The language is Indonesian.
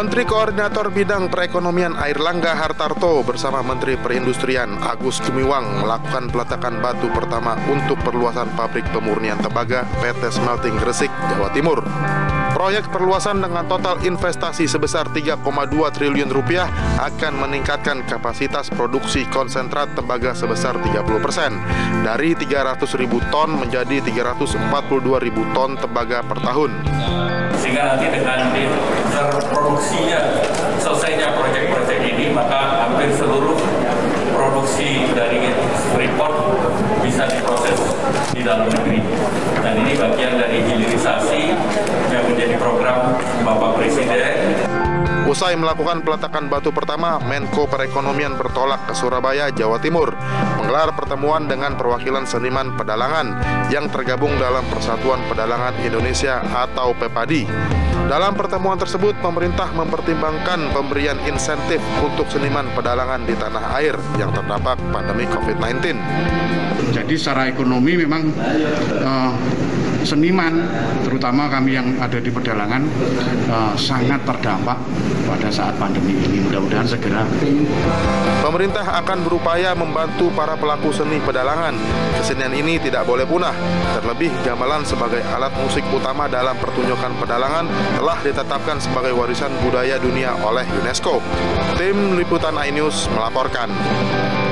Menteri Koordinator Bidang Perekonomian Airlangga Hartarto bersama Menteri Perindustrian Agus Gumiwang melakukan peletakan batu pertama untuk perluasan pabrik pemurnian tembaga PT Smelting Gresik, Jawa Timur. Proyek perluasan dengan total investasi sebesar 3,2 triliun rupiah akan meningkatkan kapasitas produksi konsentrat tembaga sebesar 30%, dari 300.000 ton menjadi 342.000 ton tembaga per tahun. Sehingga nanti dengan terproduksinya selesainya proyek-proyek ini, maka hampir seluruh produksi dari Freeport bisa diproses di dalam negeri. Dan ini bagian dari hilirisasi yang menjadi program Bapak Presiden. Usai melakukan peletakan batu pertama, Menko Perekonomian bertolak ke Surabaya, Jawa Timur, menggelar pertemuan dengan perwakilan seniman pedalangan yang tergabung dalam Persatuan Pedalangan Indonesia atau PEPADI. Dalam pertemuan tersebut, pemerintah mempertimbangkan pemberian insentif untuk seniman pedalangan di tanah air yang terdampak pandemi COVID-19. Jadi secara ekonomi memang seniman, terutama kami yang ada di pedalangan, sangat terdampak pada saat pandemi ini. Mudah-mudahan segera. Pemerintah akan berupaya membantu para pelaku seni pedalangan. Kesenian ini tidak boleh punah. Terlebih gamelan sebagai alat musik utama dalam pertunjukan pedalangan telah ditetapkan sebagai warisan budaya dunia oleh UNESCO. Tim Liputan iNews melaporkan.